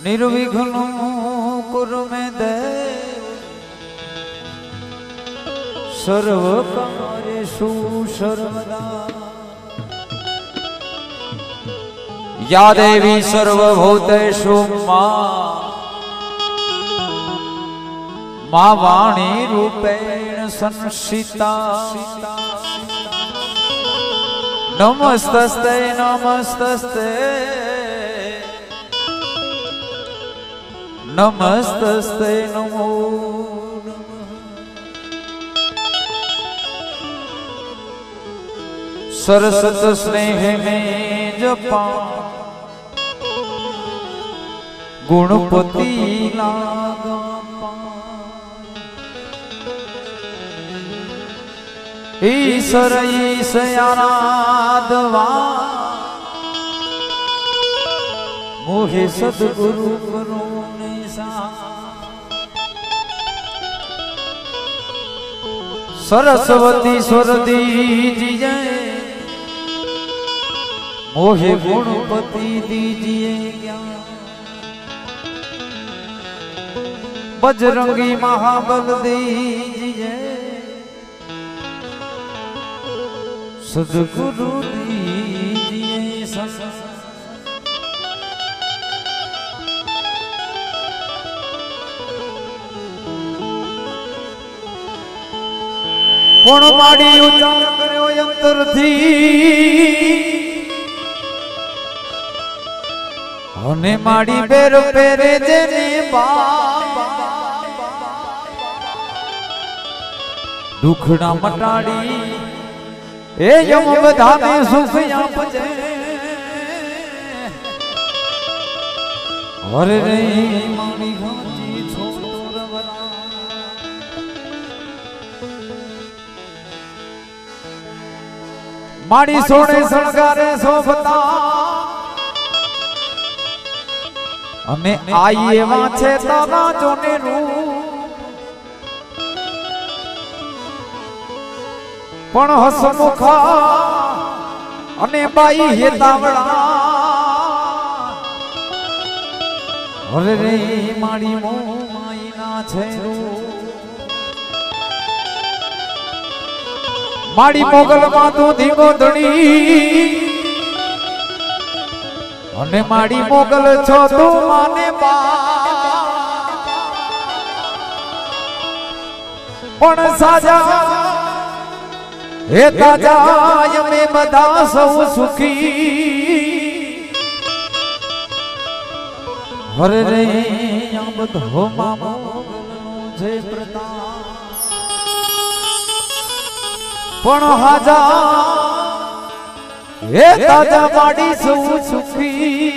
निर्विघ्न कुरु मे देव सर्व कार्येषु सर्वदा। या देवी सर्वभूतेषु मां वाणी रूपेण संस्थिता। नमस्तस्ते नमस्तस्ते नमस्तस्ते नमो नमः। सरस्वत स्नेह में जपा गुणपति लागा ईश्वर ईशयाराधवा मोहे सद्गुरु करो निसा। सरस्वती स्वर दीजिए मोहे गुणपति दीजिए ज्ञान। बजरंगी महाबल दीजिए सद्गुरु दीजिए ससा। पण माड़ी उच्चार कर्यो अंतर थी होने माड़ी बेर पेरे जेने बाबा दुखड़ा मटाड़ी ए यम बधाने सुख आपजे। अरे रे माड़ी घाटी छोड़ बरा माड़ी सोने संगारे शोभता अने आई एवा छे तारा जोने रूप पण हसमुखा अने बाई हेतावड़ा। अरे रे माड़ी मो माई ना छे माड़ी मोगल मां तू धीमो धणी अने माड़ी मोगल छो तू माने बा पण साजा हे ताजा यमे बधा सौ सुखी। हरे रे या बधो मामा मोगलनो जे प्रताप पण हाजा हे ताजा माड़ी सौ सुखी।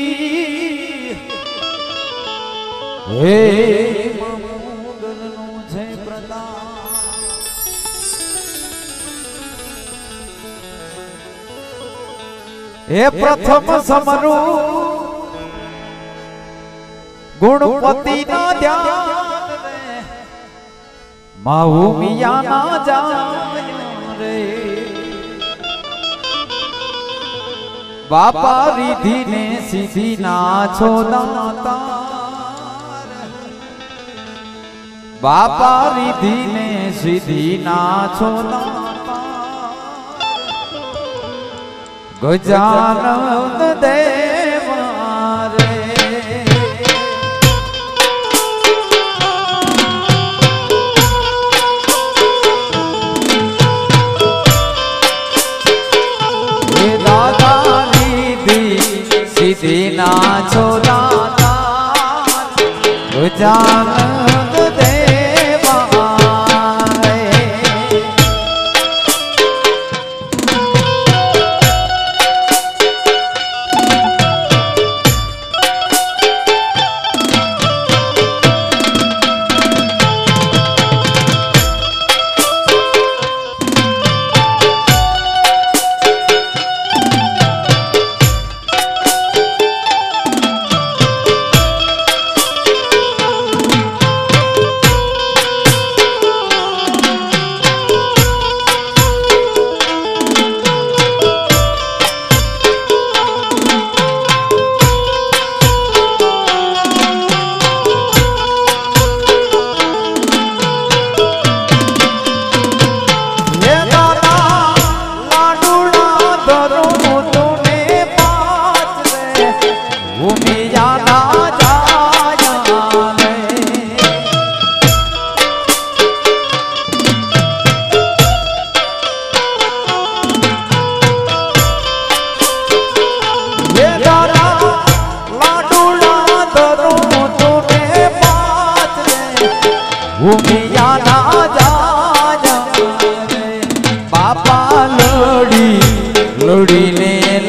हे मामा मोगलनो जे प्रताप हे प्रथम समरू गुणपति ना ध्यान रे माहू मिया ना जाय रे। बापा रिधि ने सीधी ना छोदाता बापा रिधि ने सीधी ना छोदाता। गजानन देवा रे हे दादा रिधि सीधी ना छोदाता गजानन देवा रे।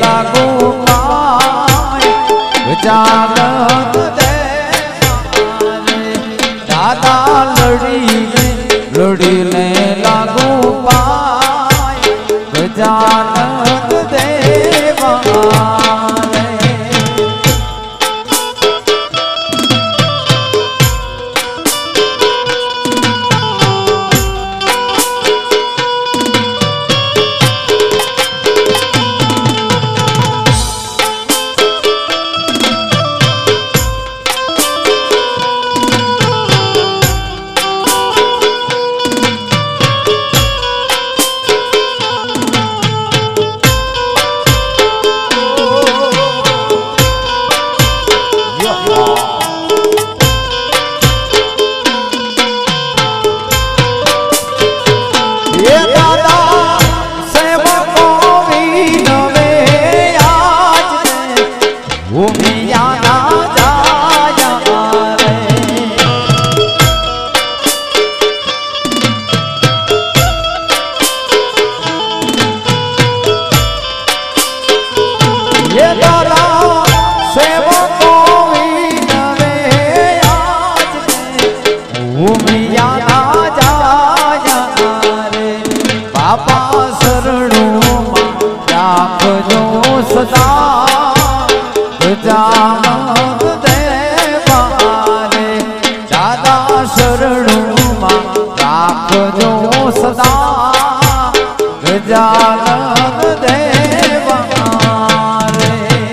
लागू पाए गजानन देवारे दादा लड़ीने लागू पाए गजानन देवारे गजानन देवारे दादा शरणुमा राखजो सदा गजानन देवारे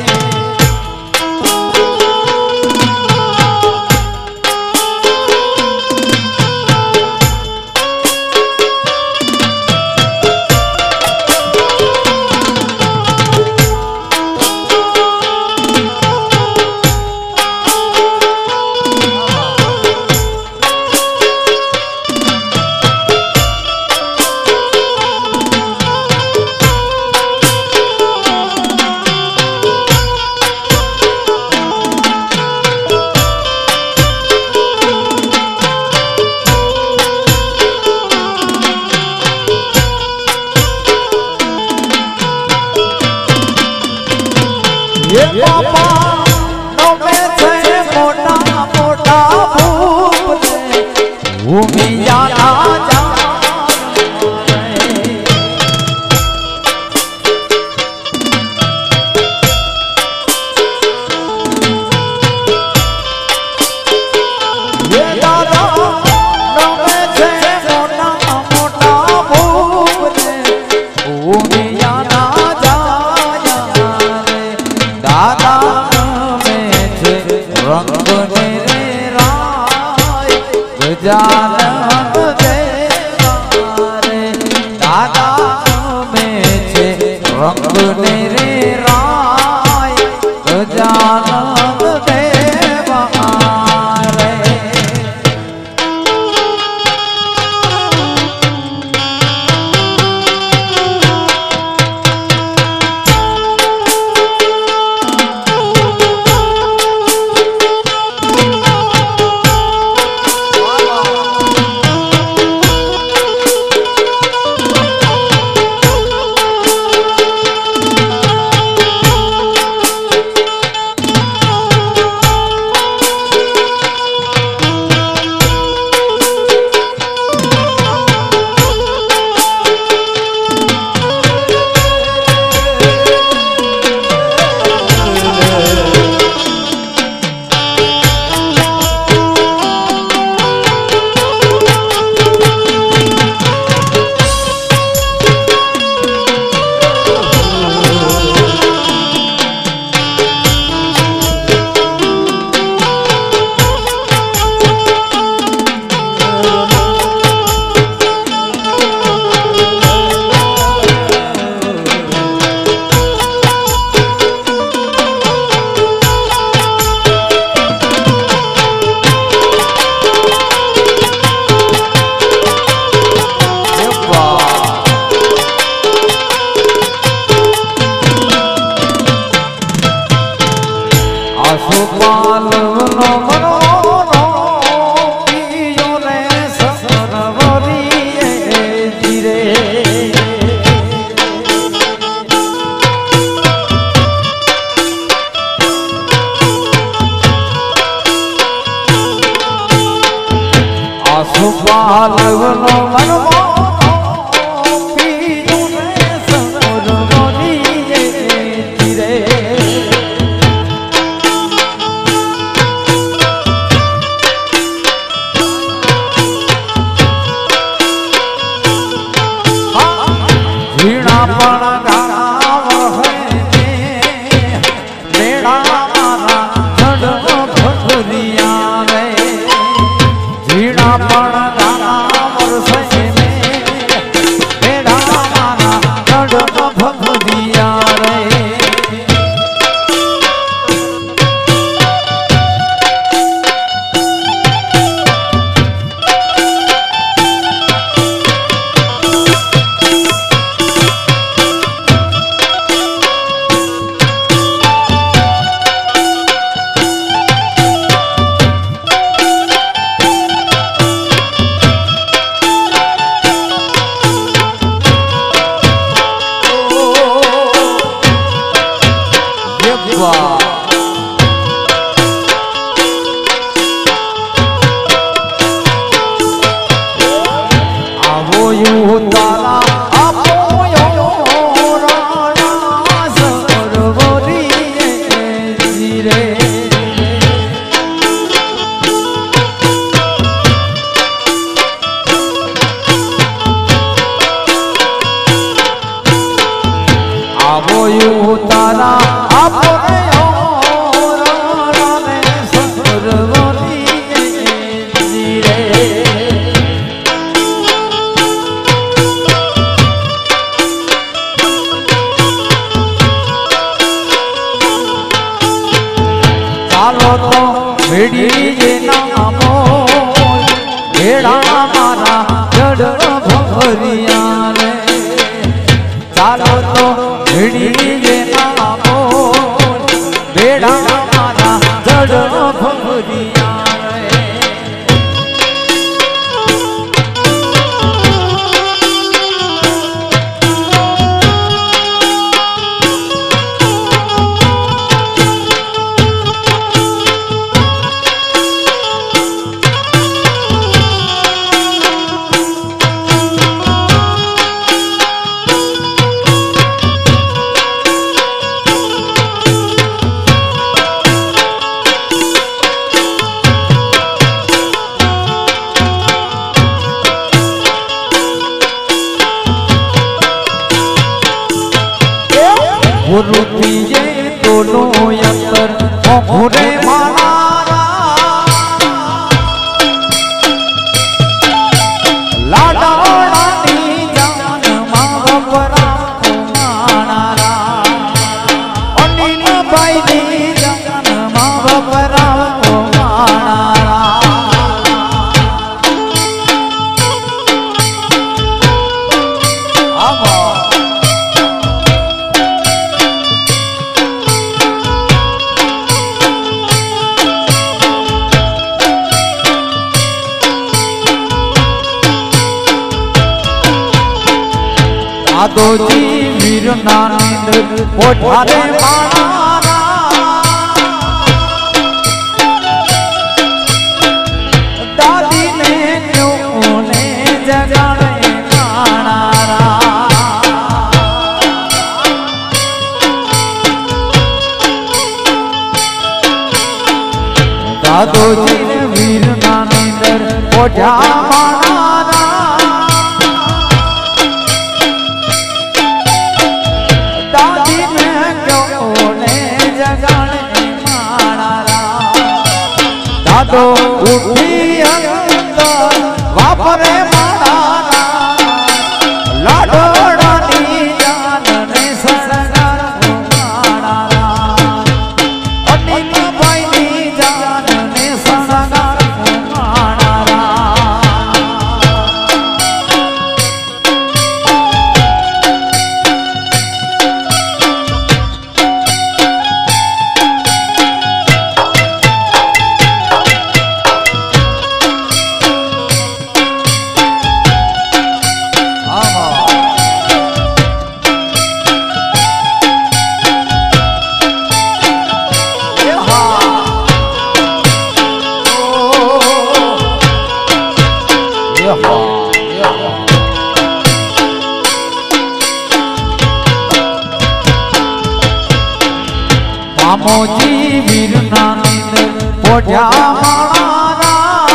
बापा नमे छे मोटा मोटा भूप भूमिया ना जा ये दादा नमे छे मोटा मोटा भूप भूमिया ना जा दादा में छे रंग मेरे राय गजानन देवारे दादा में छे रंग मेरे राय गजानन देवारे બાલવનો મનમો પીનું ને સરોવરની તીરે ઝીણા પણ ગાણા વહે મેળા મારા જડનો ભગરિયા રે ઝીણા પણ ગાણા વરસે મેળા મારા જડનો ભગરિયા રે ચાલો તો ભીડી નામો બેડા મારા જડ ભગરિયા રે રૂપિયે તોલો યંતર મોઘરે મારા લાડાની જાન માં વપરા માણારા અનિલ ભાઈની જાન માં વપરા માણારા આદોજી વીર નાનંદ પોઠારે માણારા દાદીને ન્યોને જગાડે માણારા દાદોજી વીર નાનંદ પોઠા માણારા દાદો ઉઠી અંદર વાપરે મારા લાડોડાની જાનને સળગાર મારા અનિલ ભાઈની જાનને સળગાર મારા मामोजी वीरना नींद पोजा मारा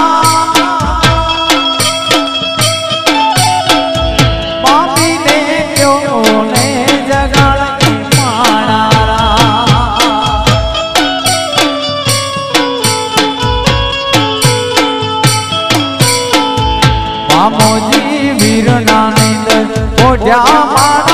मामी ने क्यों ने जगाड़ी मारा मामोजी वीरना नींद पोजा मारा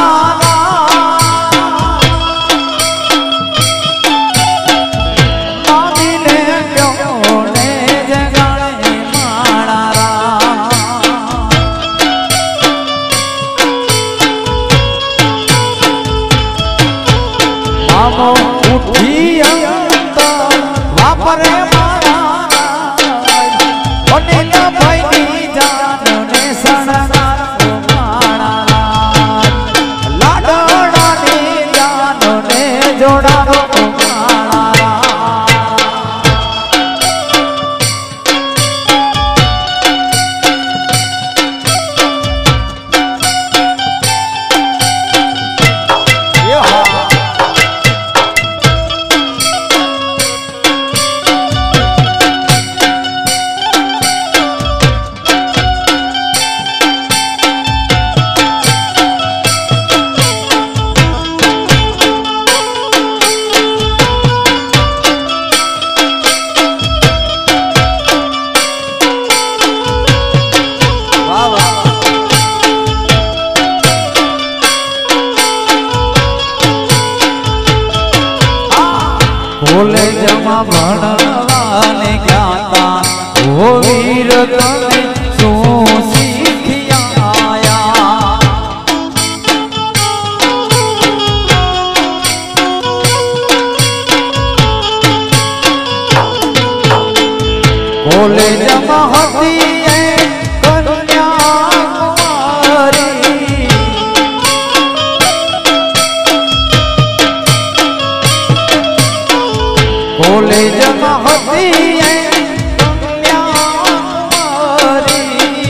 उठी अंत वापरे मारा अनिल भाई जान ने सणगार मारा लाडोड़ा ने जान ने जोड़ारो मारा कॉलेज में भणवाने ज्ञाता ओ वीर तने शू सीखिया आया कॉलेज में हती कन्या कॉलेज में होती है कन्याकुमारी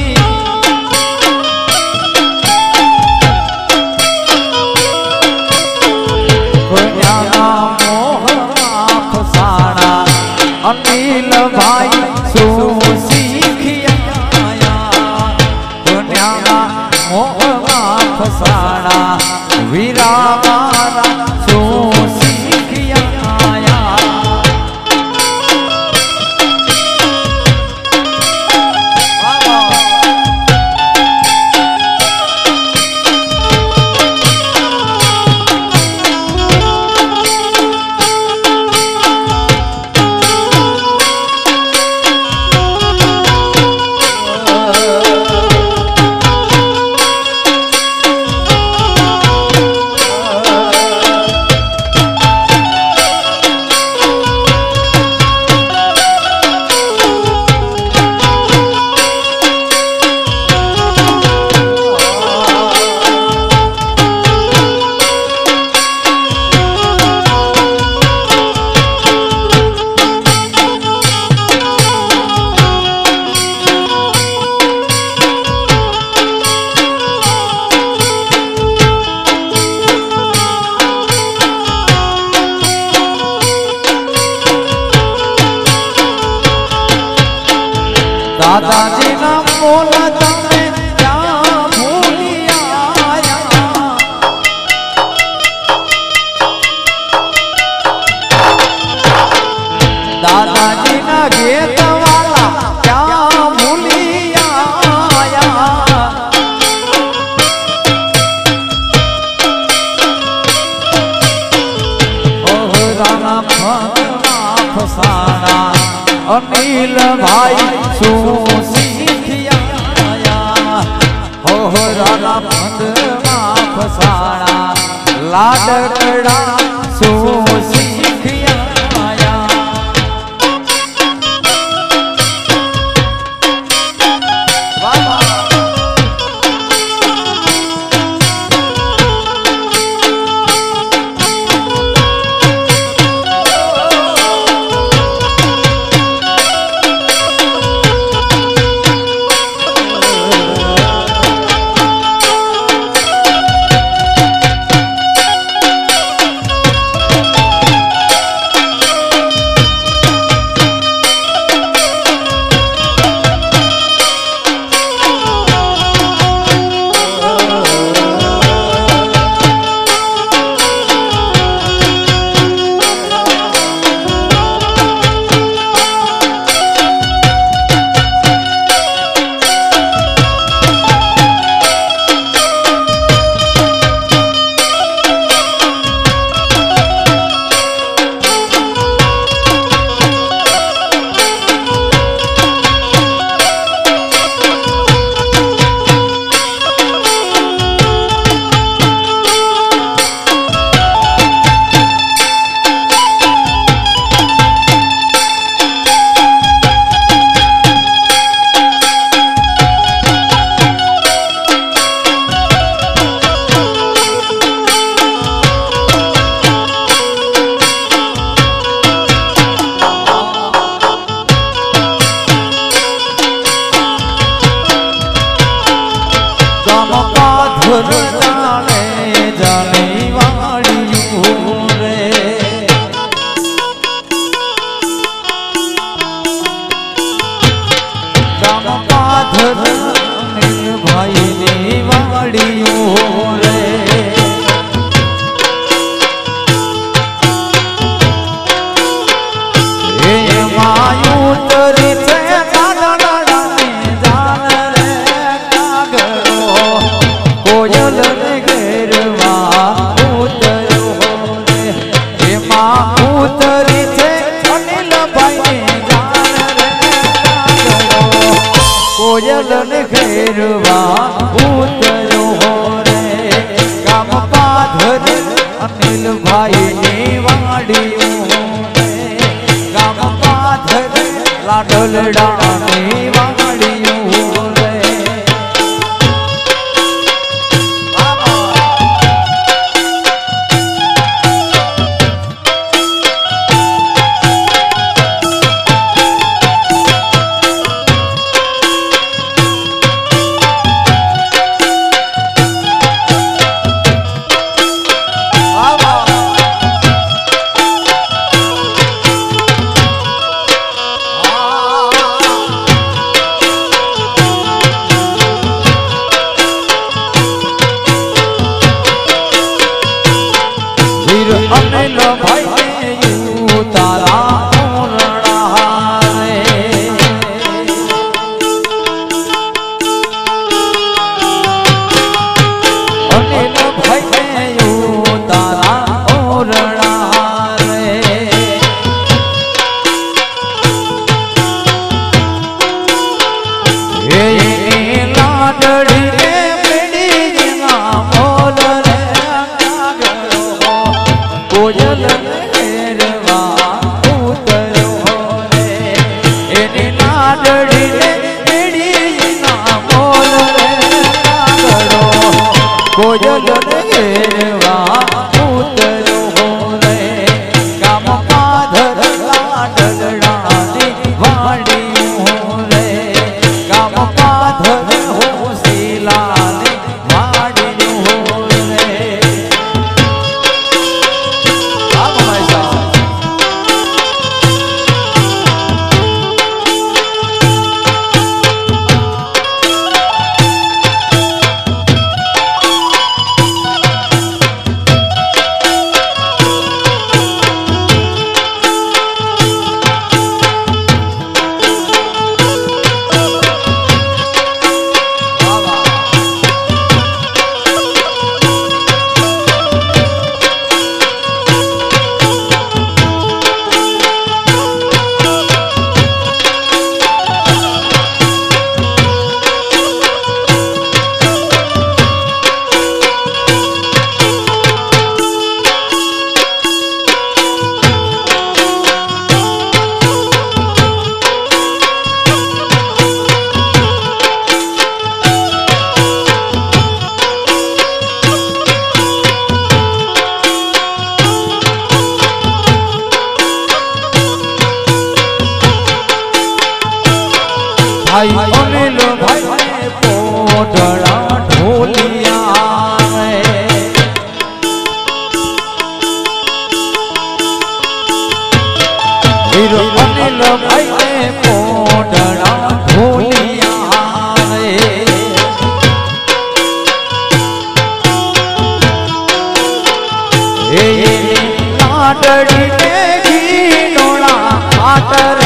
कन्या मोह फसाना अनिल भाई सो सीखिया कन्या मोह फसाना वीरा मारा सो सीखिया दादाजी ना बोला तमे क्या भूलिया आया दादाजी ना गीत वाला क्या भूलिया आया ओह राना फसाना अनिल भाई सो सीखिया हो राना फंदमा फसाना लाडकड़ा सो सीखिया માયું તરી છે કાગડાની જાન રે કાગડો કોયલ ને ઘેરવા ઉતર્યો રે એમાં ઉતરી છે અનિલભાઈ ની જાન રે કાગડો કોયલ ને ઘેરવા ઉતર્યો રે ગામ પાધર અનિલભાઈ ની વાડીયું ગામ પાધર લાડલડાની વાડીયું રે અનિલભાઈ તારા ઓરણા રે અનિલભાઈ તારા ઓરણા રે એ લાડડી રે મેડી ના મોલ રે કોયલ ઘેરવા ઉતર્યો રે એની લાડડી રે મેડી ના મોલ રે કાગડો કોયલ ઘેરવા ઉતર્યો રે ગામ પાધર લાડલડાની વાડીયું રે ગામ પાધર હોશીલાની વાડીયું રે ભાઈ અનિલભાઈ પોટળા ઢોલિયા હીરો અનિલભાઈ પોટળા ઢોલિયા એ લાડડી ને ઘીનોળા આટર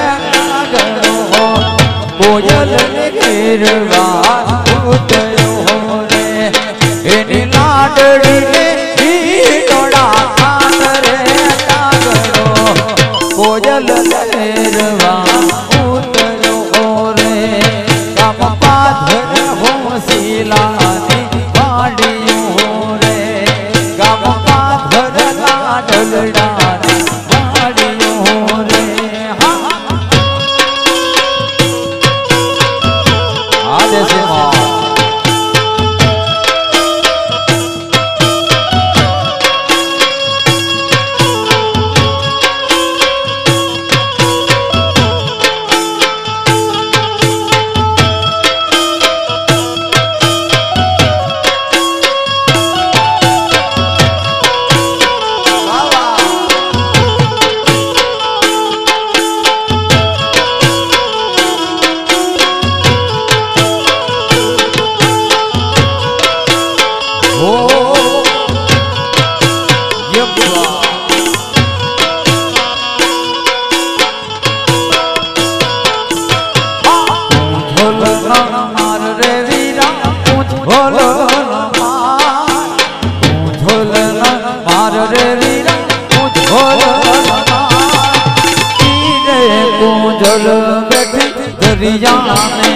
કોયલ ને ઘેરવા ઉતર્યો રે એની લાડડી ને ઘીનોળા આટર કાગડો કોયલ ને ઘેરવા ઉતર્યો રે ગામ પાધર હોશીલાની વાડીયું રે ગામ પાધર લાડલડાની વાડીયું રે दरिया ने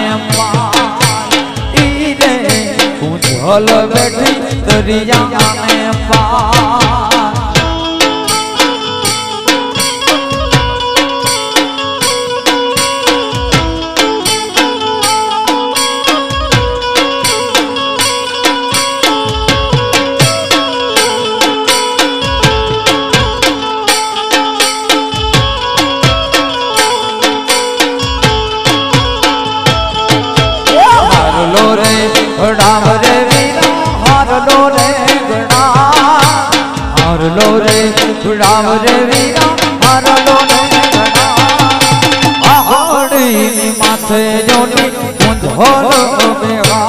पाई रे कुंजल बैठी दरिया ने पाई राम रे वीरा हार लो रे गणा हार लो रे राम रे वीरा हार लो रे गणा आहड़ी माथे जोनी कुंजल बेवा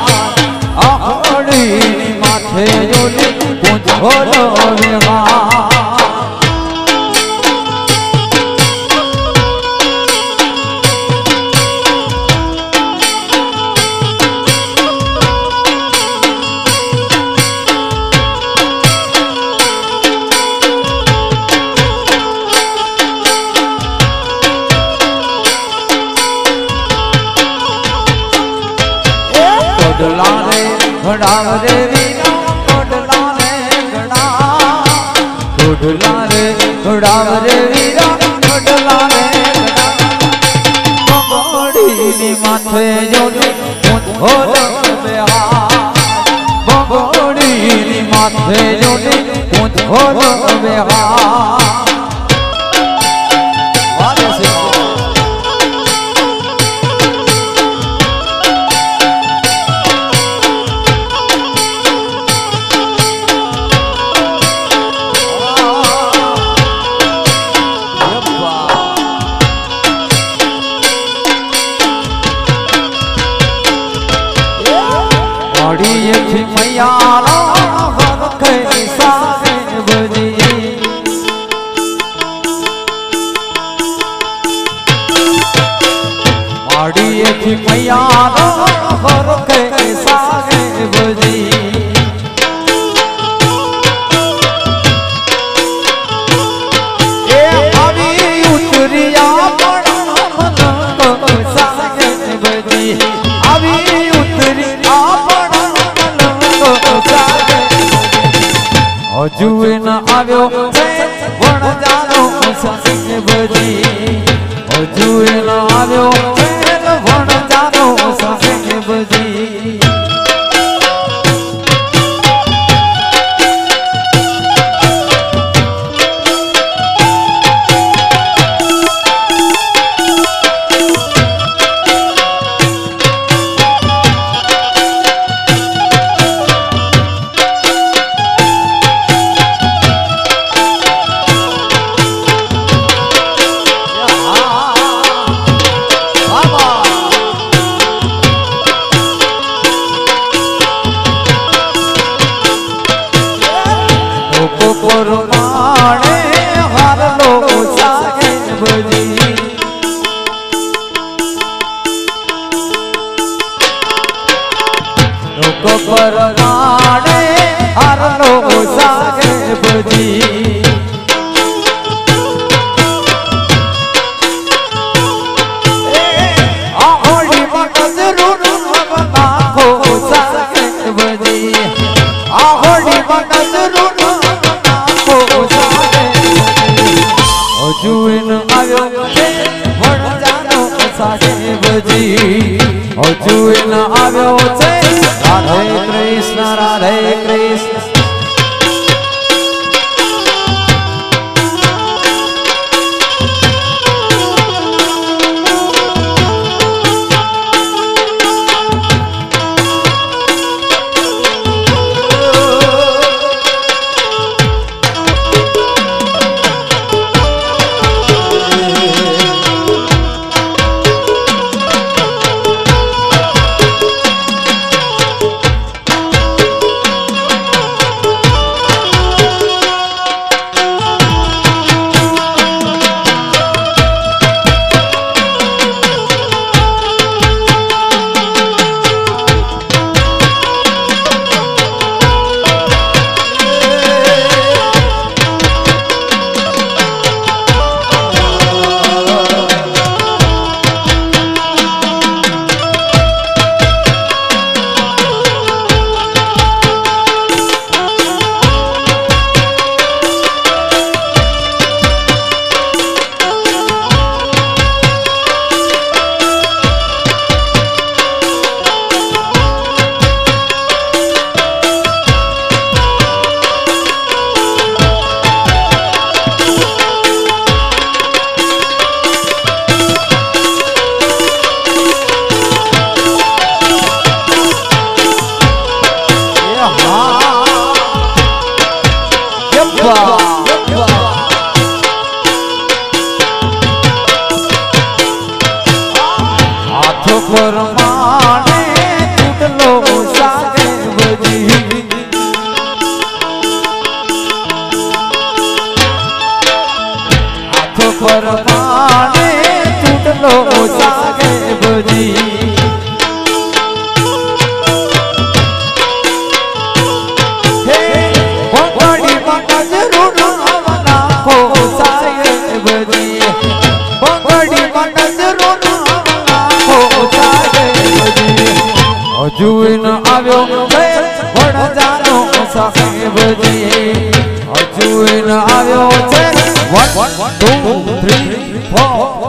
आहड़ी माथे जोनी कुंजल बेवा कोडला रे राम रे वीरा कोडला रे गणा कोडला रे राम रे वीरा कोडला रे गणा बंगोड़ी माथे जोनी कुंजल बेहा बंगोड़ी माथे जोनी कुंजल बेहा मैया बजी माड़ी थी मैया बजी उतरिया बजी अभी उतरिया जुए न आव्यो वण जानो संग बजी जुए न आव्यो वण जानो संग बजी पर नाड़े हर लो सागे बजी ahoड़ी मगज रुन बना हो सागे बजी ahoड़ी मगज रुन बना हो सागे जुइन आयो वण जानो सागे बजी जुइन आयो राधे कृष्ण राधे कृष्ण परमाने चूटलो साहेब जी बंगड़ी मनज रुना खो साहेब जी बंगड़ी मनज रुना खो साहेब जी हजू न आव्यो वड़जानो साहेब जी हजू न आव्यो छे 1 2 3 4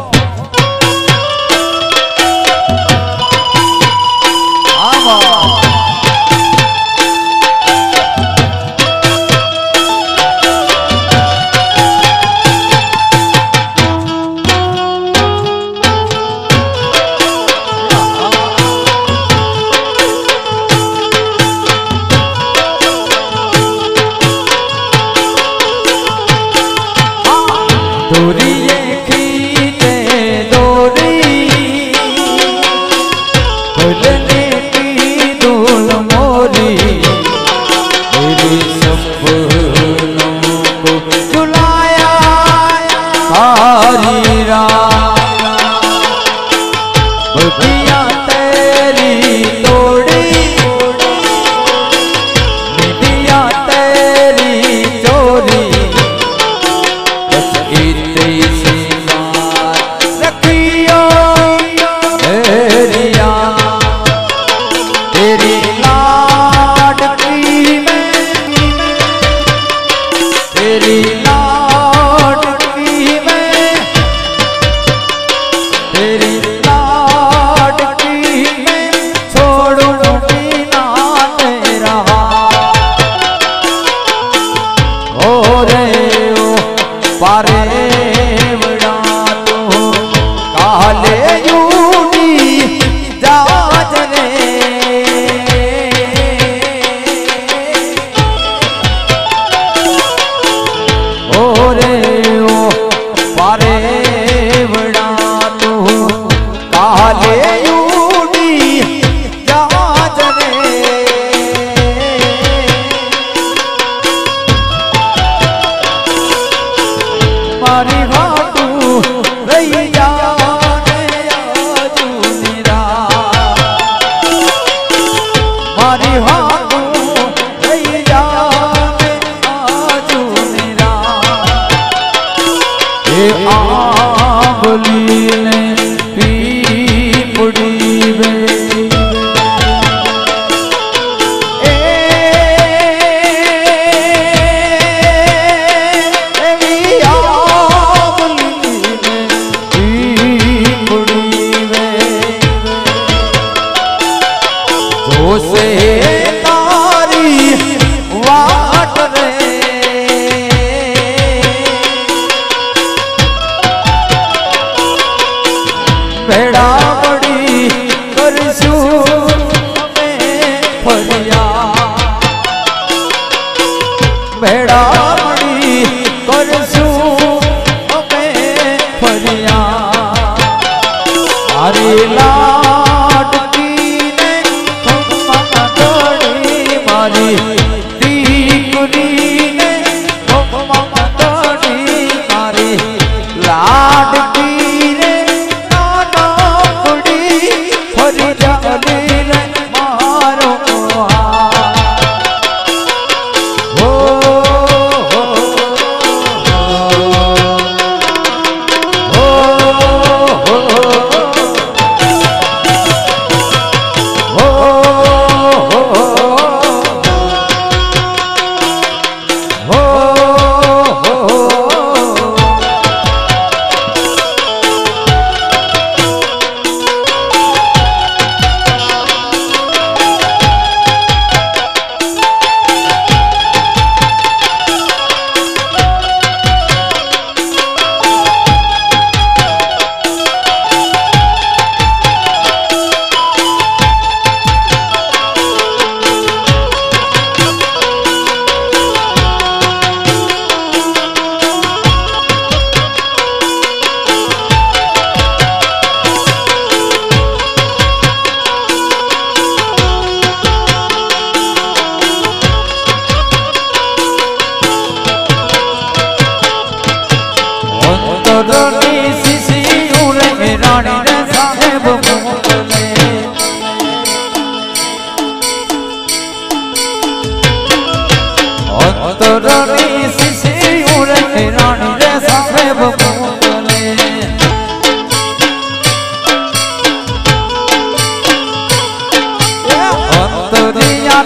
Oh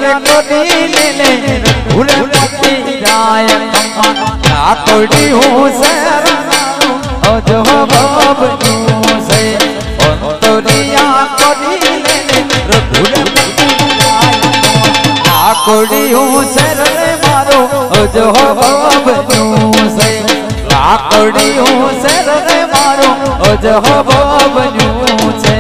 रे कोडी ले ले पूरे पति जाय कमा लाकड़ी हूँ शरण जो बाबू से अंतरिया कोडी ले ले पूरे पति जाय लाकड़ी हूँ शरण मारो जो बाबू से लाकड़ी हूँ शरण मारो जो बाबू से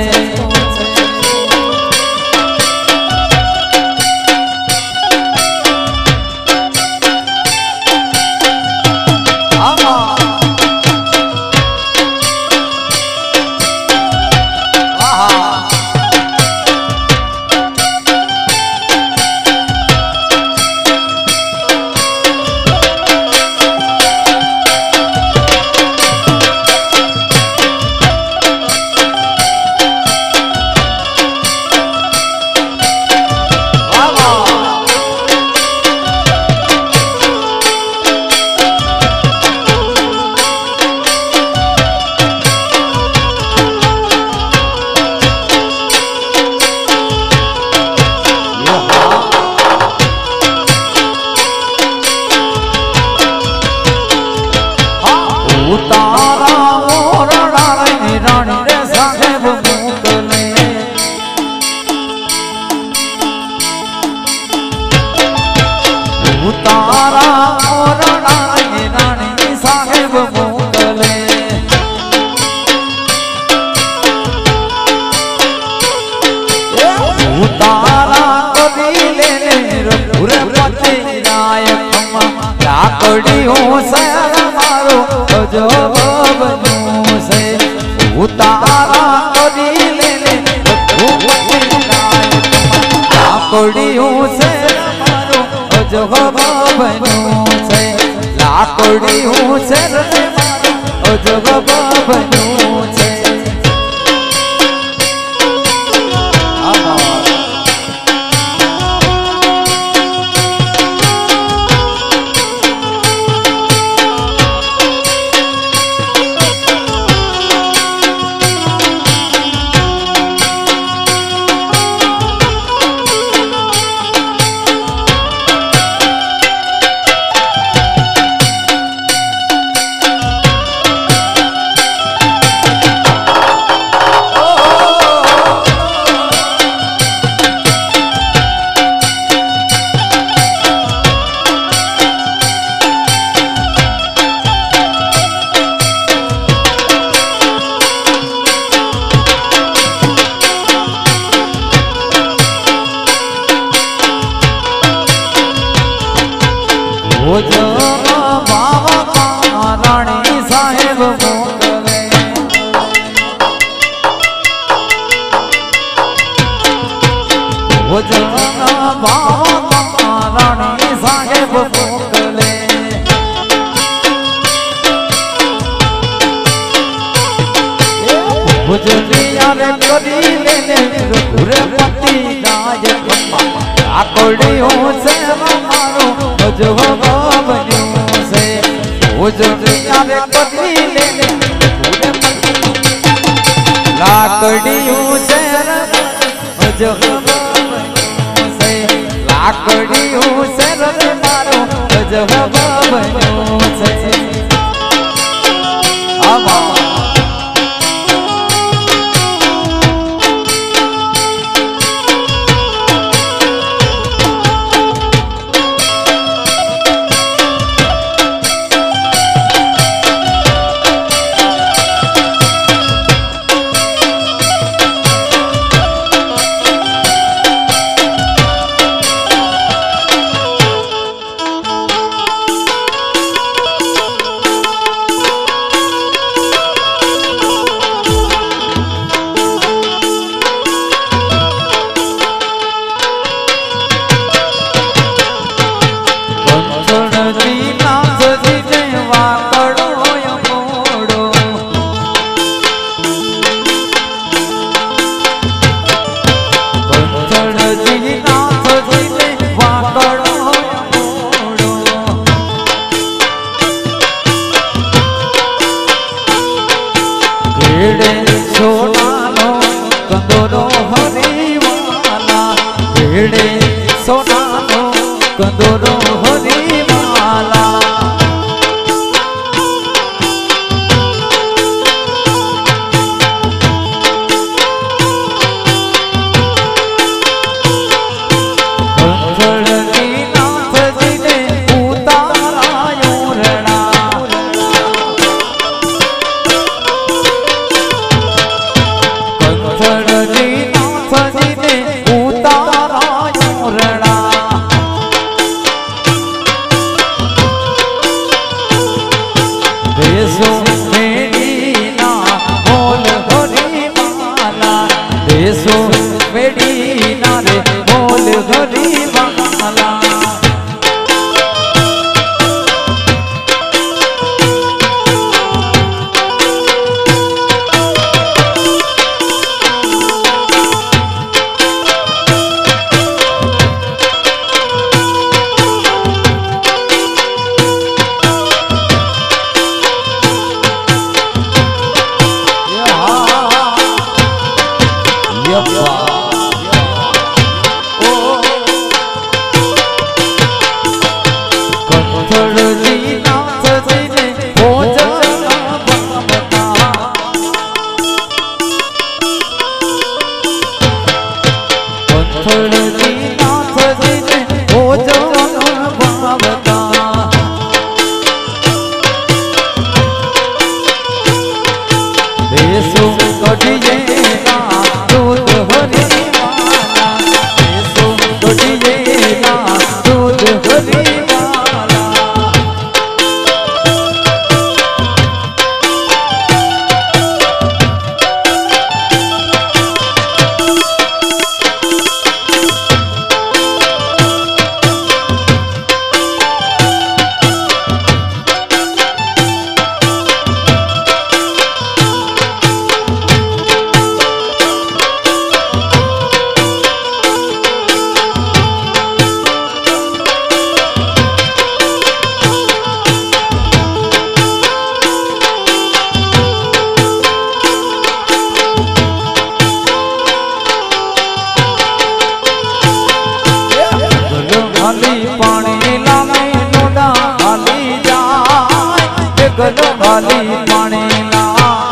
उतारा और रानी रानी रे साहेब मोकले उतारा और रानी रानी साहेब मोकले उतारा कोडी ले ले पूरे पति नायक लाकड़ी हूँ शरण मारो जो बाबू से उतारा कोडी ले ले लाकड़ी हूँ शरण मारो जो बाबू से लाकड़ी हूँ शरण मारो जो बाबू से जो बाबा रानी साहेब मोकले जो बाबा रानी साहेब मोकले बुझलिया रे कोडी ले ले पूरे पति जाय लाकड़ी हूँ शरण मारो जो बाबू से बुझलिया रे कोडी ले ले पूरे पति लाकड़ी हूँ शरण जो बाबू से लाकड़ी हूँ शरण मारो जो बाबू से सोना दोरो हरी माला गलो खाली पानी ला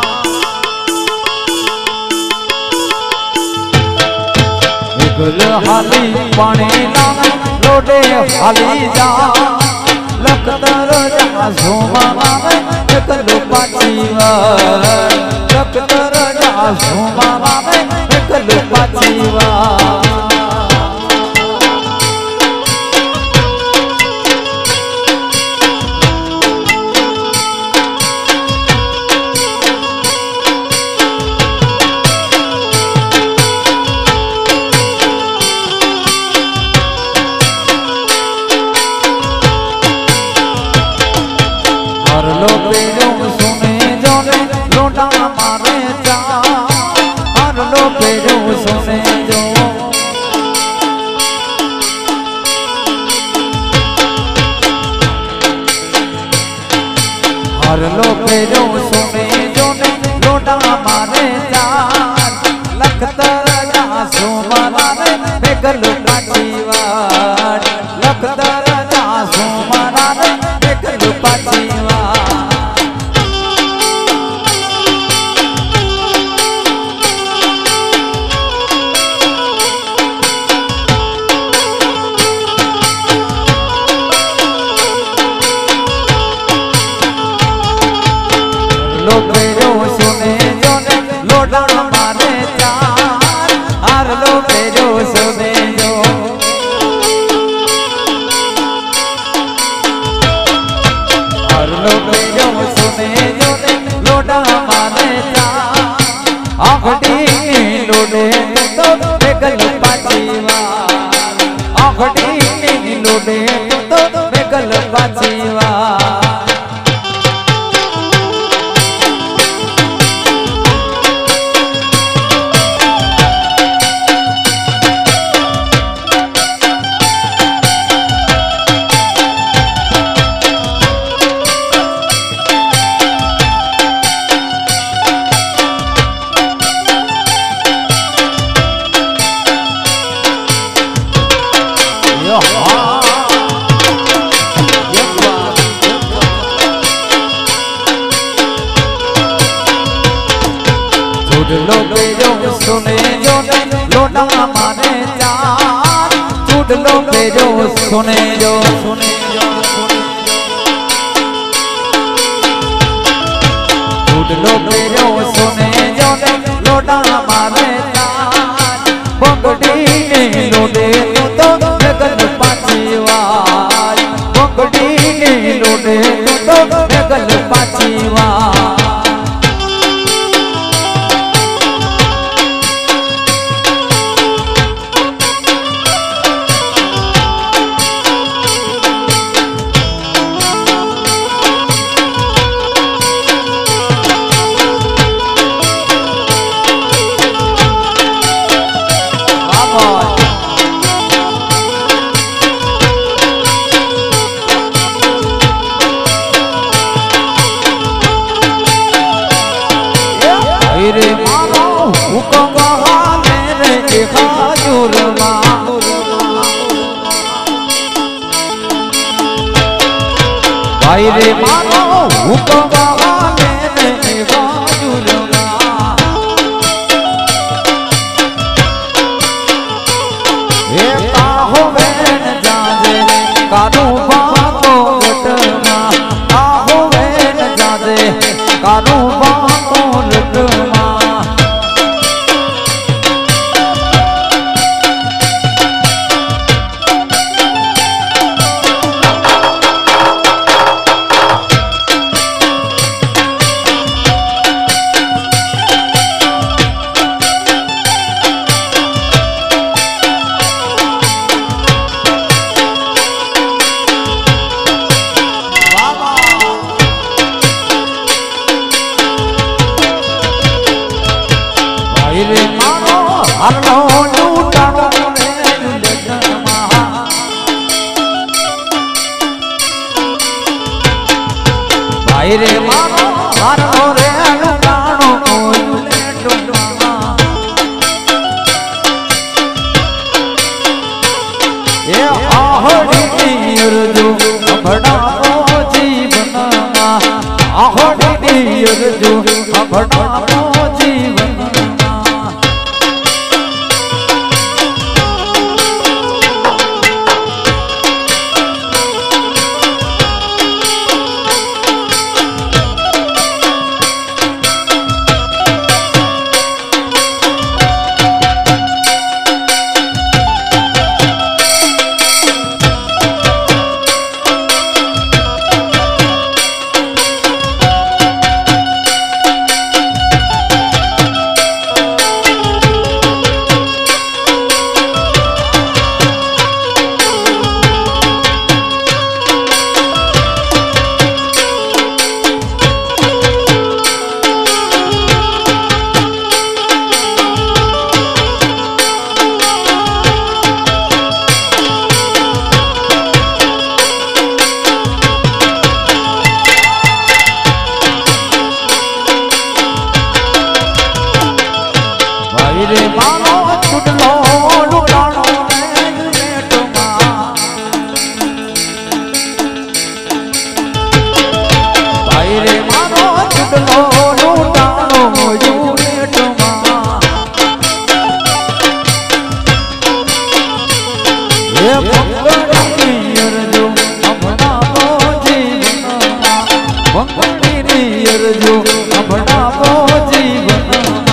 गलो खाली पानी ला लोटे खाली जा लखतर जा झूमा में गलो पाचीवा लखतर जा झूमा में गलो पाचीवा लो पेड़ों सुने जोने लोटा मारे जा हर लो पेड़ों सुने जो हर लो पेड़ों सुने जोने लोटा मारे जा लखतर जा सुमना रे बेगल पाचीवार लखतर जा सुमना रे बेगल पाचीवार पेड़ों सुने जोने लोटा मारे चार हर लो पेड़ों सुने जो हर लो पेड़ों सुने जोने लोटा मारे चार आखड़ी लोटे तो बेगल पाचीवा आखड़ी लोटे तो बेगल पाचीवा चूडलो पेरो सुने जो लोटा मारे चार चूडलो पेरो सुने जो चूडलो पेरो सुने जो लोटा मारे चार बंगड़ी ने लोडे तो गल पाछी वार बंगड़ी ने लोडे तो गल पाछी वार रे मानो हुकम मेरे हाजुर भाई रे मानो हुकम मेरे हाजुर हे काहो वेन जाजे कारू बातो घटना काहो वेन जाजे कारू बातो घटना रे मानो हरनो लूटानो रे लुलनमा भाई रे मानो हरनो रे लूटानो लुलनमा ये आहड़ी अर्जु अभड़ानो जीवनमा आहड़ी अर्जु अभड़ानो जीवन रे मानो चुडलो लुटानो लेटमा भाई रे मानो चुडलो लुटानो लेटमा ये बंगड़ी अर्जु अपना को जीवनमा बंगड़ी अर्जु अपना को जीवनमा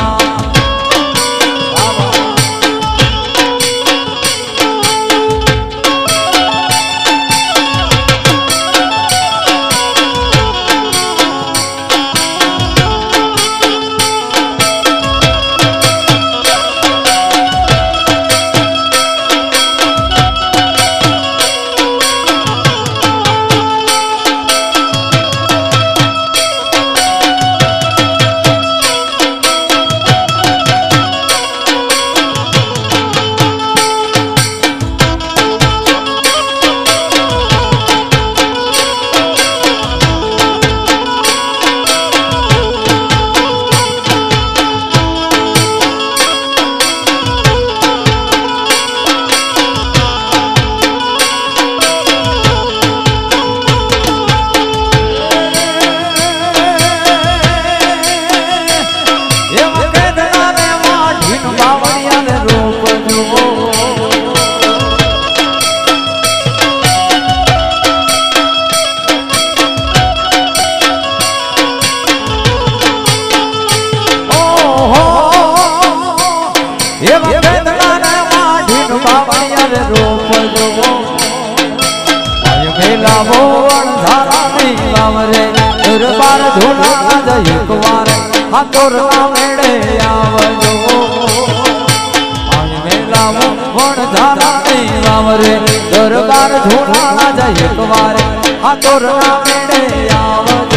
हाथोरना मेड़े आवजो आज मेला वण झाला नहीं वावरे दरबार झोला जाय एक बार हाथोरना मेड़े आवजो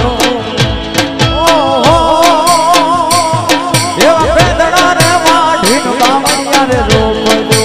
एवा पेदड़ा रे वाढीन बामणिया रे रोपजो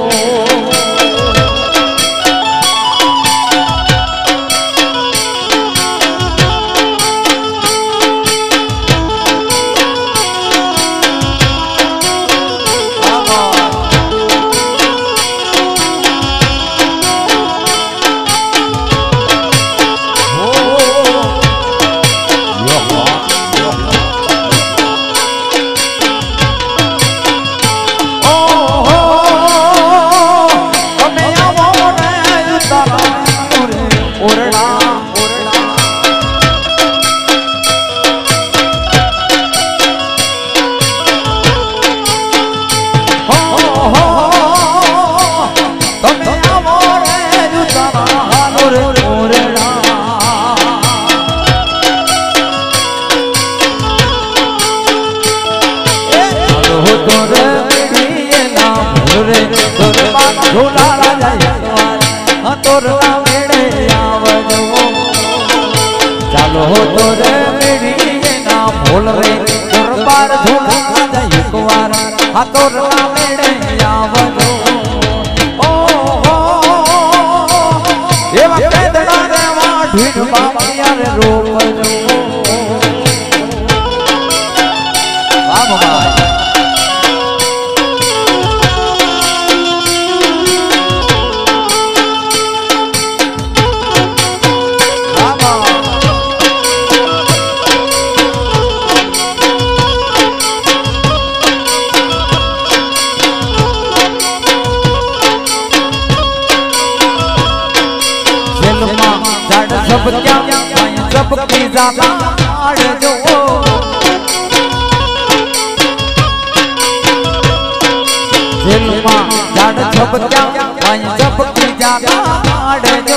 हाथोरना मेड़े आवजो चालो तो रे मेरी ना भूल रे दरबार झोला जाय एक बार हाथोरना मेड़े आवजो ओ एवा पेदड़ा रे वाढीन बामणिया रे रोपजो वाह बाबा सब क्या सब की ज़्यादा जो दिलमा जान सब क्या सब की ज़्यादा जो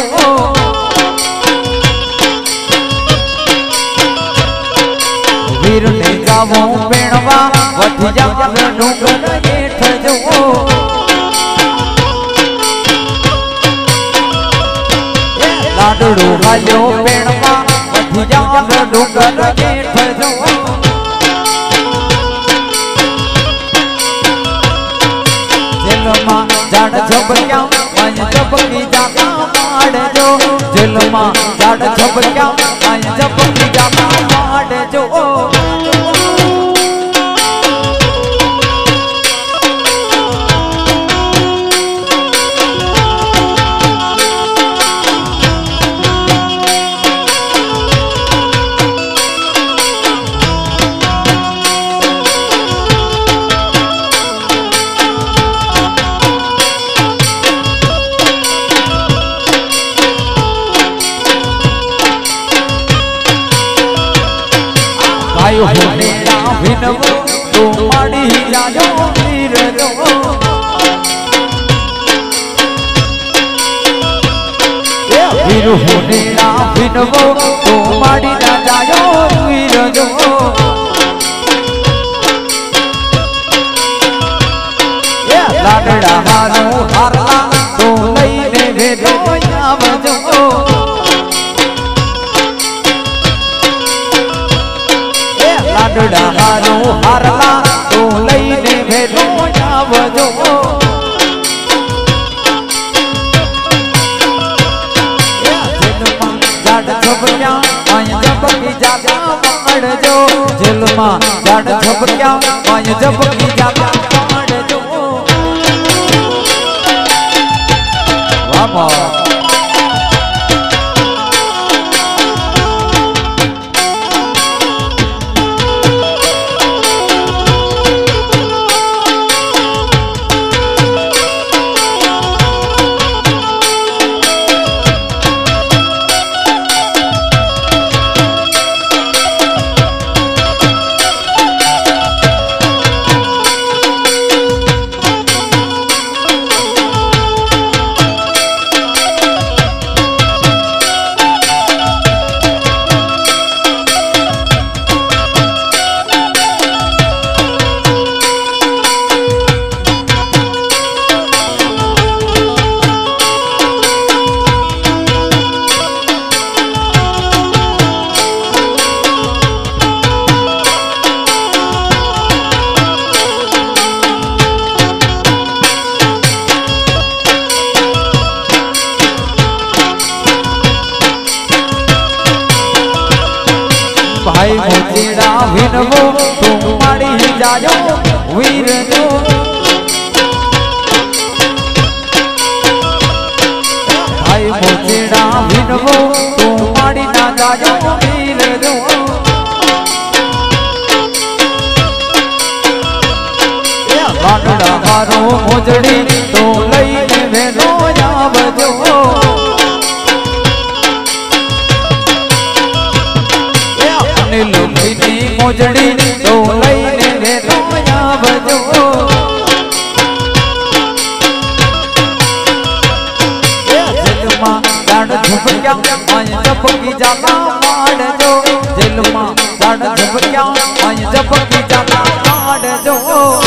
वीर ने गावो पेणवा वठिया डूंगर हेठ जो लाडड़ू हालो पेणवा वठिया डूंगर हेठ जो दिलमा जाड़ झपकिया झपकी जाता माड़ जो दिलमा जाड़ झपकिया झपकी जाता माड़ जो आयो होने ना विनवो तो माड़ी जायो वीर जो वीर होने ना विनवो तो माड़ी ना जायो वीर जो लाडड़ा हारो हारला तो लईने भेजो आवजो लाडड़ा हारो हारला तो लईने भेजो आवजो जाड़ झपकिया झपकी जाता माड़ जो दिलमा जाड़ झपकिया झपकी जाता माड़ जो वाह मोचेड़ा विनवो तुम माड़ी जायो वीर जो भाई मोचेड़ा विनवो तुम माड़ी ना जायो वीर जो लाडड़ा हारो मोजड़ी तो लईने वेलो आवजो लुंगी मोजड़ी तो लईने वेलो आवजो जेलमा दाड़ झुपक्या माय जपकी जाला माडजो जेलमा दाड़ झुपक्या माय जपकी जाला माडजो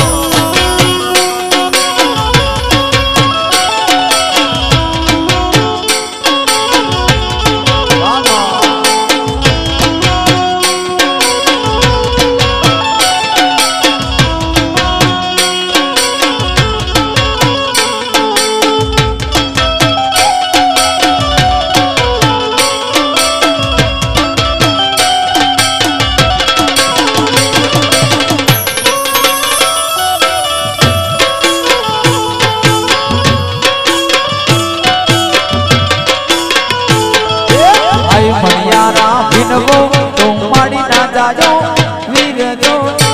तुम माड़ी ना जाजो वीर जो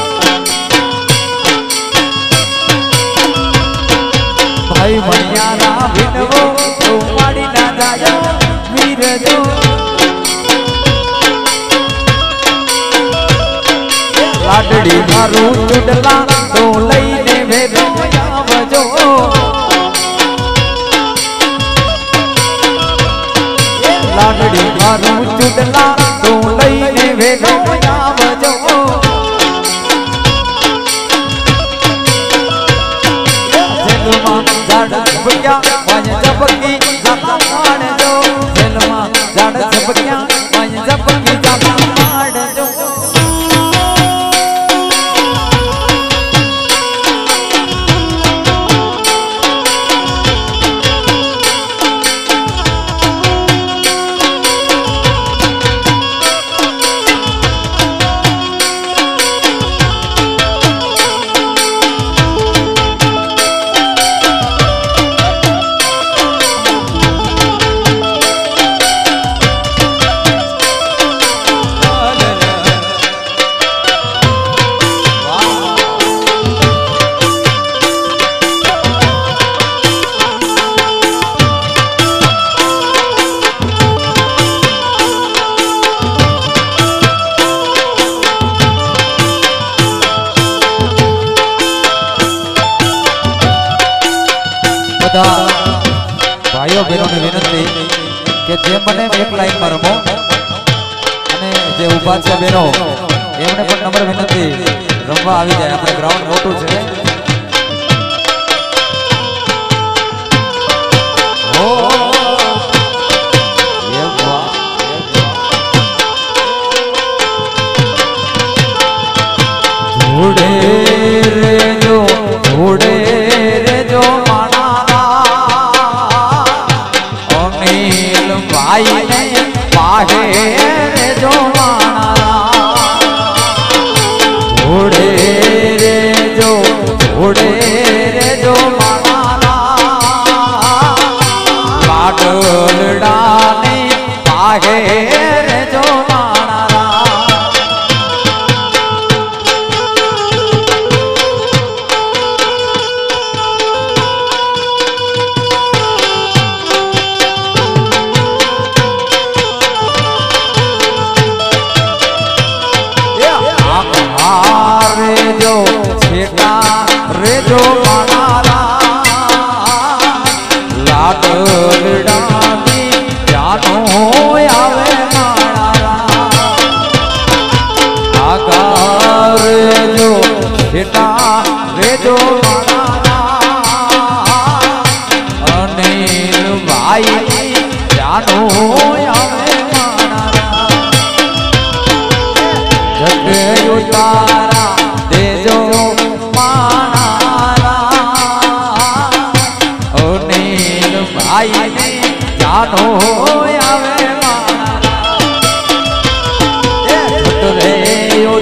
भाई मनियारा विनवो तुम माड़ी ना जाजो वीर जो लाडड़ी मारू चुडला तो लईने वेलो आवजो लाडड़ी मारू चुडला तो लईने वेलो आवजो जेलमा जाड़ झपक्या माय जपकी जाला माडजो जेलमा जाड़ झपक्या माय जपकी जाला माडजो भाइयों बहनों ने विनती कि जे मने एक लाइन में रमो અને જે ઊભા છે બહેનો એમને પણ નમ્ર વિનંતી રમવા આવી જાય આપણે ગ્રાઉન્ડ મોટું છે ઓ ये वाह घोड़े रे जो भाई ने पाहे रे जो माना घोड़े रे जो माना लाडलड़ा ने पाहे रे जो माना रे जो मानारा लाडलड़ा नी जानो आवे मानारा आगा रे जो बेटा रे जो मानारा अनिल भाई जानो आवे मानारा जग उतारा देजो भाई ने जानो आवे माना रे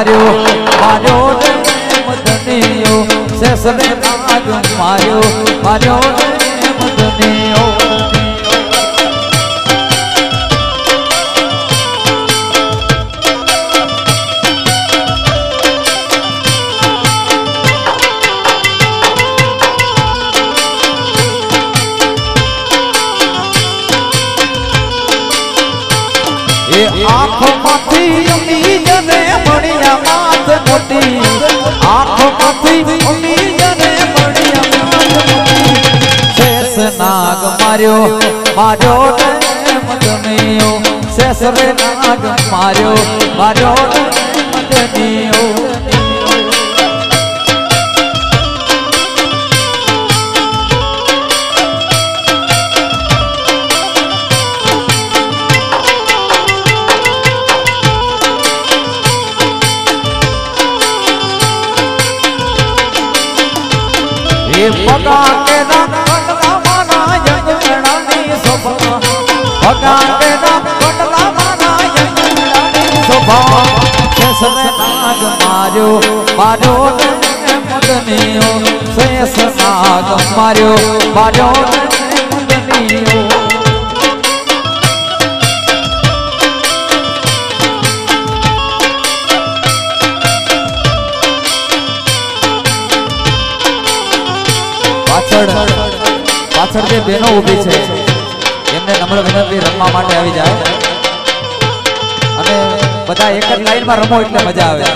मार्यो मार्यो रे मदनियो सेसरे नाग मार्यो मार्यो रे मदनियो आँखों माथी उम्मीद ने बढ़िया मात मोटी आँखों माथी उम्मीद ने बढ़िया मात मोटी शेष नाग मार्यो मार्यो रे मदनियो शेष रे नाग मार्यो मार्यो रे मदनियो भगा के कंडला माना यंग गणानी शोभा भगा के कंडला माना यंग गणानी शोभा शेष नाग मार्यो मार्यो रे मदनियो शेष नाग मार्यो मार्यो रे मदनियो पाछड़ जे बहनों उभी छे एमने नम्र विनंती रमवा माटे आवी जाओ अने बधा एक ज लाइन में रमो એટલે मजा आवे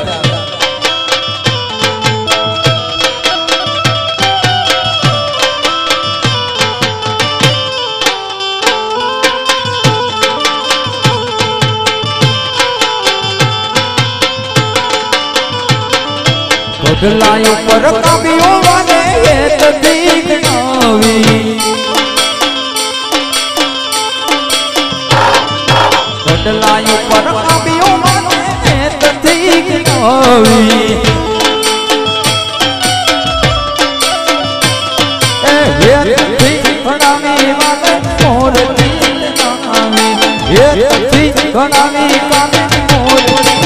कोडलायो पर काबियो वाले ये तदीक नावी कोडलायो पर काबियो वाले ये तदीक नावी ये तदीक नावी वाले मोर दिल नावी ये तदीक नावी वाले मोर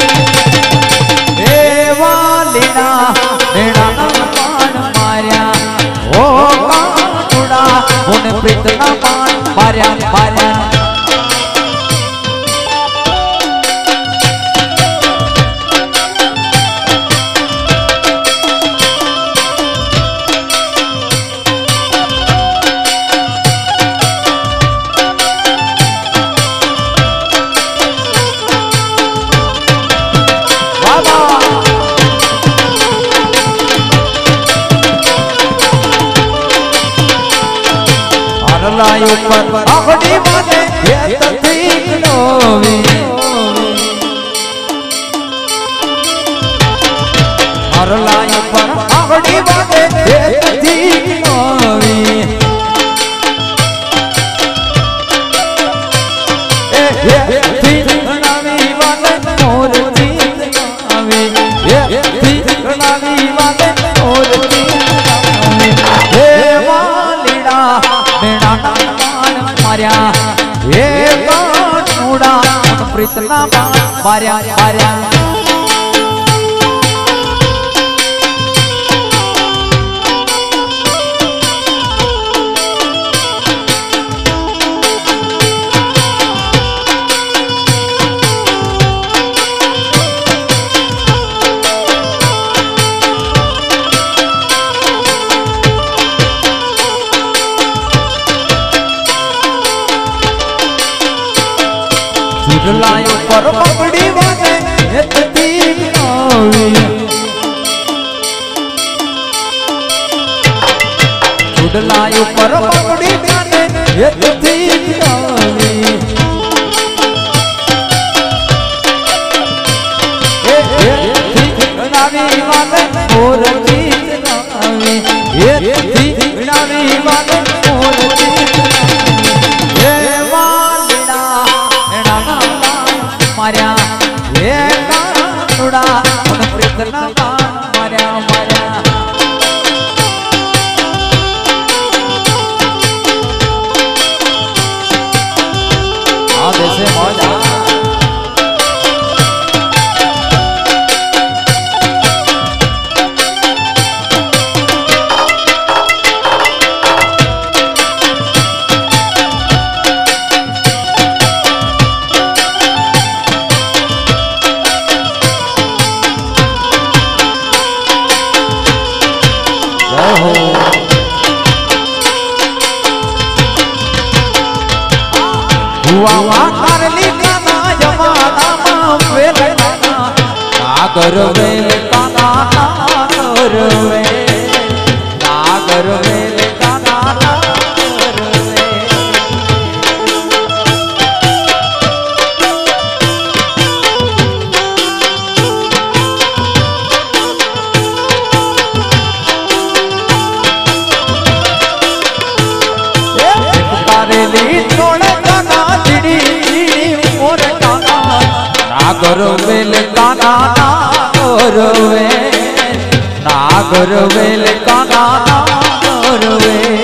देवालीना नेड़ा पान मार्या ओ कानुड़ा उन प्रीतना पान मार्या मार्या लायो पर आखड़ी वाले ये तदीक नोवी हर लायो पर आखड़ी वाले ये तदीक नोवी ये तदीक नावी वाले मोर जीत नावी ये तदीक नावी वाले मोर जीत नावी हे वालीड़ा मार्या ये कानुड़ा प्रीतना मार्या मार्या लायो पर पगड़ी वाले ये तदीक नावी लायो पर पगड़ी वाले ये तदीक नावी ये तदीक नावी वाले मोर जीत नावी ये तदीक नावी वाले मोर जीत ये वालीड़ा मार्या ये कानुड़ा उन प्रीतना मार्या मार्या आ देसे मौजा કુવામાં કારલી કાના જમાનામાં વેલ કાના નાગર વેલ કાના નાગર વેલ કાના નાગર કારેલી છોડ કાના ચીડી મોર કાના નાગર વેલ કાના નાગર વેલ કાના નાગર વેલ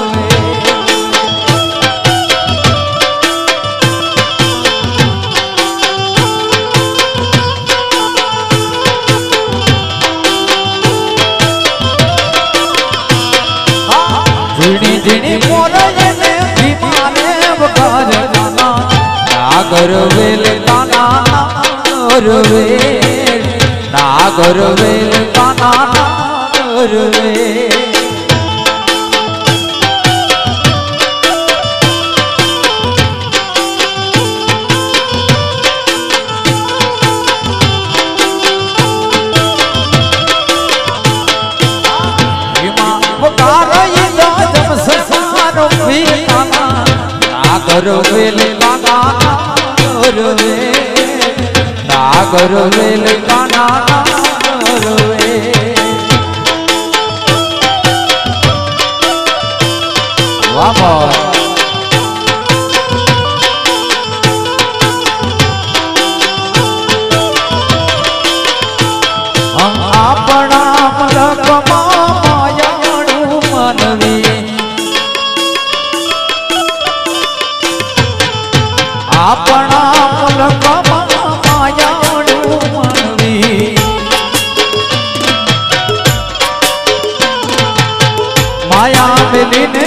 ઝીણી ઝીણી મોર नागर वेल काना नागर वेल काना नागर वेल नागर वेल काना नागर वेल काना नागर वेल वाह वाह हम अपना मलकमा मायाणु मनवी अपना मलकमा मायाणु मनवी माया मिलीने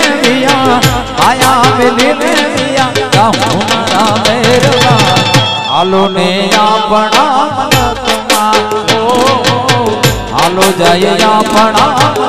विया कहूँ मारा मेरवा हालो ने अपना मलकमा हालो जाए अपना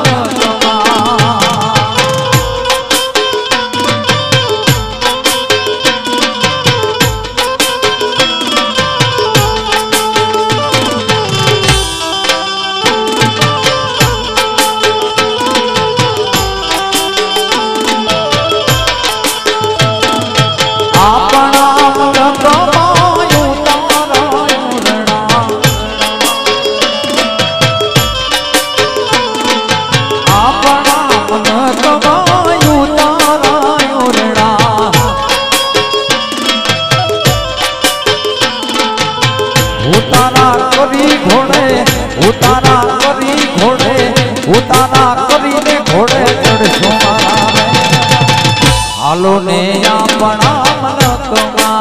हालो ने अपना मलकमा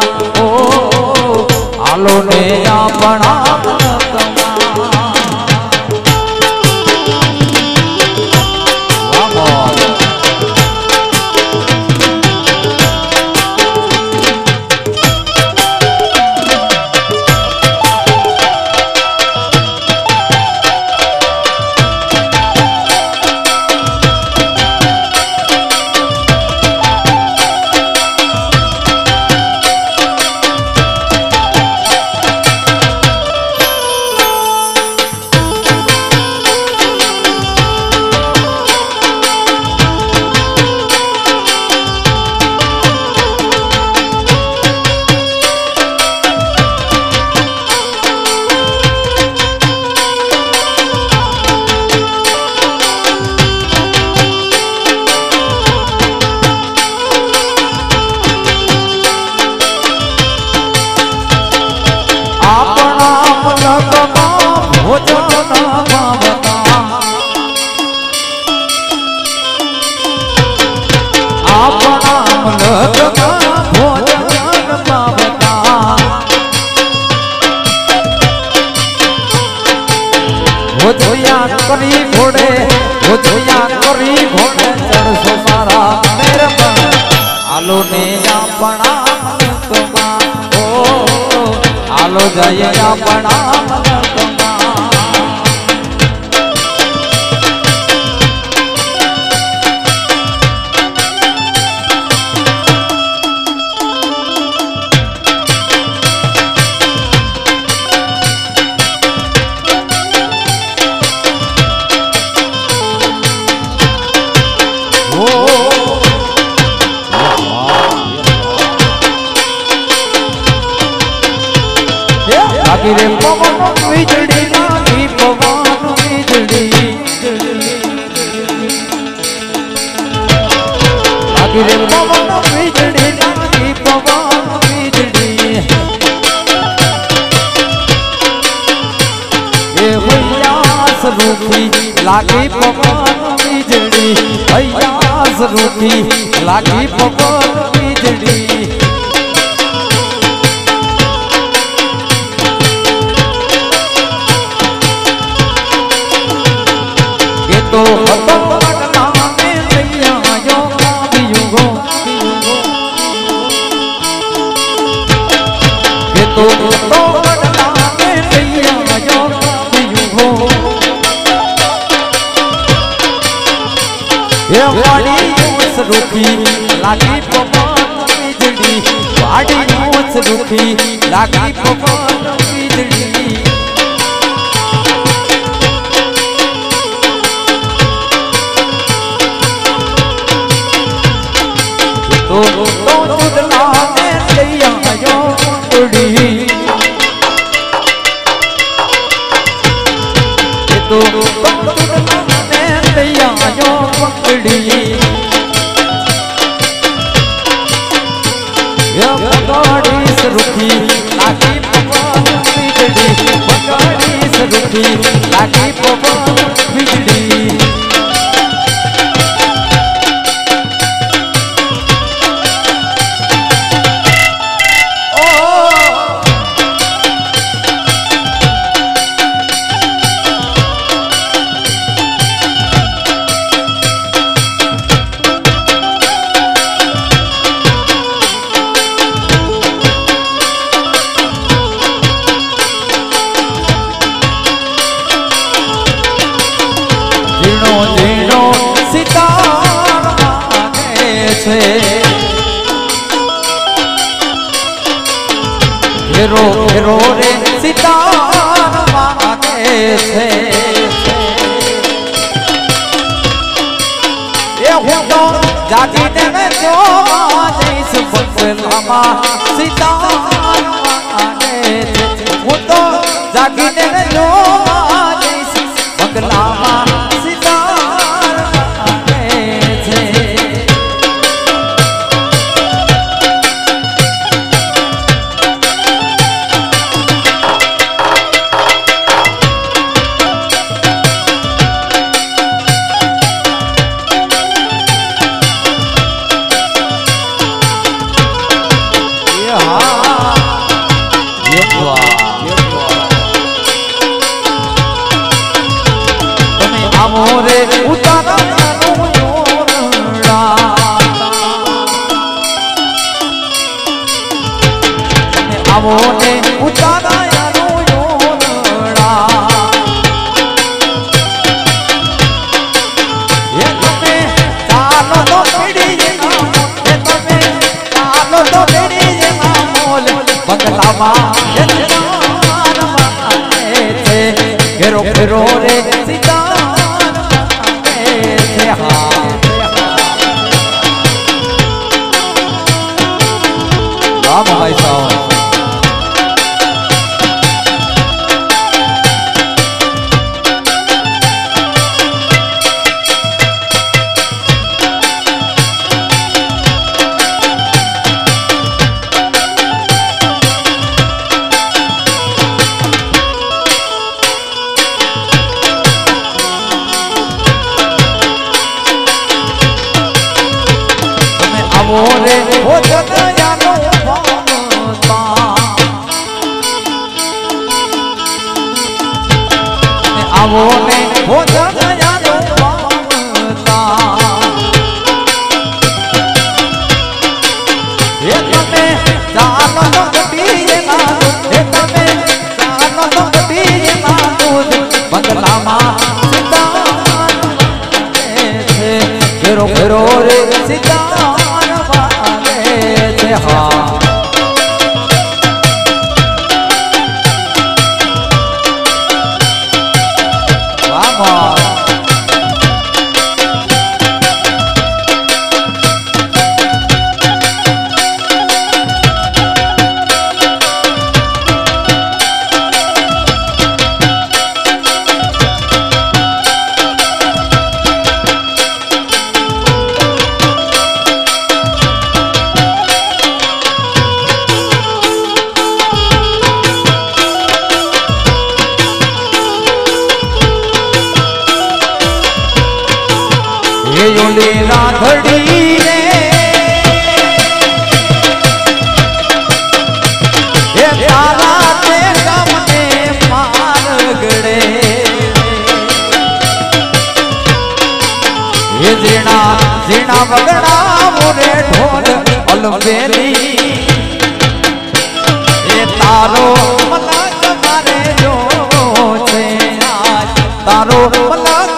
हालो ने अपना मलकमा हालो ने अपना मलकमा हालो जाए अपना मलकमा लागी रे पवन वीजड़ी लागी पवन वीजड़ी ए भैया रूखी लागी पवन वीजड़ी भैया रूखी लागी पवन वीजड़ी ये तो रूखी लागी पवन वीजड़ी वाड़ी मोच रूखी लागी पवन वीजड़ी तो चुदला में लैया जो उड़ी तो चुदला में लैया जो पकड़ी बगाड़ी से रुखी लागी पवन वीजड़ी बगाड़ी से रुखी लागी पवन वीजड़ी घेरो घेरो रे सितार मांगे छे ये हूँ तो जागी ने जो जैस बंगलामा सितार मांगे छे हूँ तो जागी ने जो जैस बंगलामा सितार मांगे छे मोरे उतारा आवो ने उतारा ये तमे चालो तो पीड़ी ये तमे चालो तो पीड़ी मोल बंगलामा घेरो घेरो रे सीता राम भाई साहब मोरे हो जगया नो भवता आवो ने हो जगया नो भवता ये तमे चालो तो कटी ना ये तमे चालो तो कटी ना बंगलामा सीता घेरो घेरो रे सीता हाँ डोली राधड़ी रे ये तारा ते गमने मार गड़े ये जीना जीना बगड़ा मोरे ढोल अलबेली ये तारो मलक मारे जो छे आज तारो मलक